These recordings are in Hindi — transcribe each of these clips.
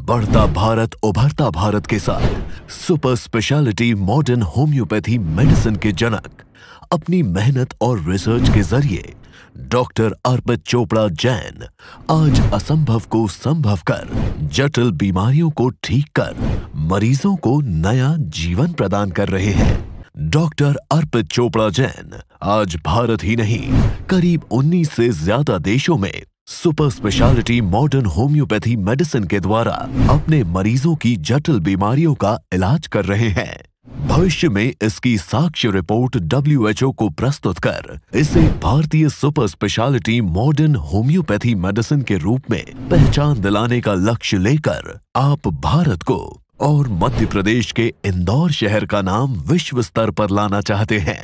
बढ़ता भारत उभरता भारत के साथ super speciality modern homeopathy medicine के जनक अपनी मेहनत और रिसर्च के जरिए डॉक्टर अर्पित चोपड़ा जैन आज असंभव को संभव कर जटिल बीमारियों को ठीक कर मरीजों को नया जीवन प्रदान कर रहे हैं। डॉक्टर अर्पित चोपड़ा जैन आज भारत ही नहीं करीब 19 से ज्यादा देशों में super speciality modern homeopathy medicine के द्वारा अपने मरीजों की जटिल बीमारियों का इलाज कर रहे हैं। भविष्य में इसकी साक्ष्य रिपोर्ट WHO को प्रस्तुत कर इसे भारतीय super speciality modern homeopathy medicine के रूप में पहचान दिलाने का लक्ष्य लेकर आप भारत को और मध्य प्रदेश के इंदौर शहर का नाम विश्व स्तर पर लाना चाहते हैं।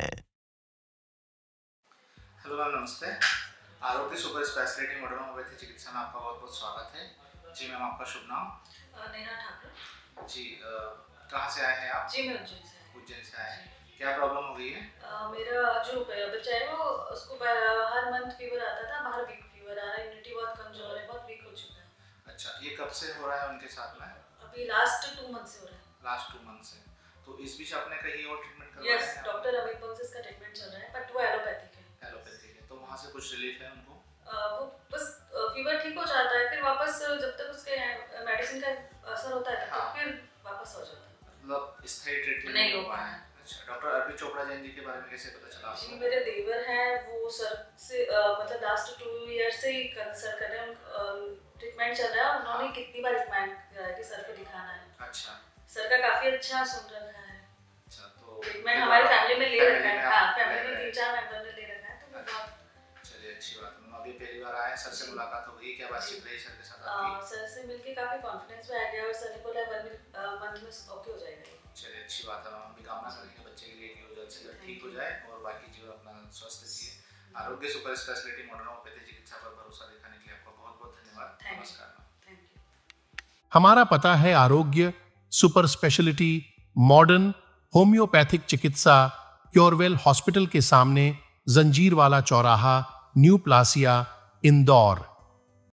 हेलो मैम, नमस्ते। आरोग्य सुपर स्पेशलिटी मॉडर्न होम्योपैथी चिकित्सा में आपका बहुत बहुत स्वागत है। जी मैम, आपका शुभ नाम? नेहा ठाकुर। जी, कहाँ से आए हैं आप? जी मैं उज्जैन से। उज्जैन से आए हैं। क्या प्रॉब्लम हो गई है? मेरा जो बच्चा है वो उसको हर मंथ फीवर आता था, बाहर वीक फीवर आ रहा है, इम्यूनिटी बहुत कमजोर है, बहुत वीक हो चुका है। अच्छा, ये कब से हो रहा है उनके साथ में? अभी लास्ट 2 मंथ से हो रहा है। लास्ट 2 मंथ से। तो इस बीच आपने कहीं और ट्रीटमेंट करवाया है? यस, डॉक्टर अमित बंसेस का ट्रीटमेंट चल रहा है, बट वो एलोपैथिक है। एलोपैथिक है, तो वहाँ से कुछ रिलीफ है उनको? वो बस फीवर ठीक हो जाता है, फिर वापस जब तक उसके मेडिसिन का असर होता है तब तक फिर वापस हो जाता है। मतलब स्थायी ट्रीटमेंट नहीं हो पाया। अच्छा, डॉक्टर अर्पित चोपड़ा जैन जी के बारे में कैसे पता चला आपको? जी, मेरे देवर हैं, वो सर से मतलब लास्ट 2 ईयर से ही कंसल्ट कर रहे हैं, ट्रीटमेंट चल रहा है। उन्होंने कितनी बार रिकमेंड किया है कि सर को दिखाना है। अच्छा, सर का काफी अच्छा सुन रखा है। अच्छा, तो ट्रीटमेंट हमारे फैमिली में ले रखा है। हाँ, फैमिली में 3-4 मेंबर ने ले रखा है, तो बहुत चलिए, अच्छी बात है। अभी पहली बार आए, सर से मुलाकात हो गई, क्या बातचीत रही सर के साथ आपकी? सर से मिलके काफी कॉन्फिडेंस में आ गया और सर ने बोला 1 मंथ में ओके हो जाएगा। चलिए, अच्छी बात है। हम भी कामना करेंगे बच्चे के लिए कि वो जल्द से जल्द ठीक हो जाए और बाकी जीवन अपना स्वस्थ जिए। आरोग्य सुपर स्पेशलिटी मॉडर्न होम्योपैथी चिकित्सा पर भरोसा दिखाने के लिए आपका बहुत बहुत धन्यवाद। नमस्कार। Thank you. हमारा पता है आरोग्य सुपर स्पेशलिटी मॉडर्न होम्योपैथिक चिकित्सा क्योरवेल हॉस्पिटल के सामने जंजीरवाला चौराहा, न्यू प्लासिया, इंदौर।